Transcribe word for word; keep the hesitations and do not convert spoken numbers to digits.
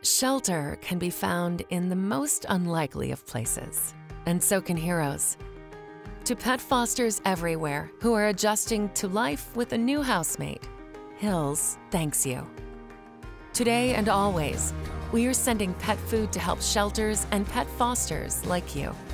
Shelter can be found in the most unlikely of places, and so can heroes. To pet fosters everywhere who are adjusting to life with a new housemate, Hills thanks you. Today and always, we are sending pet food to help shelters and pet fosters like you.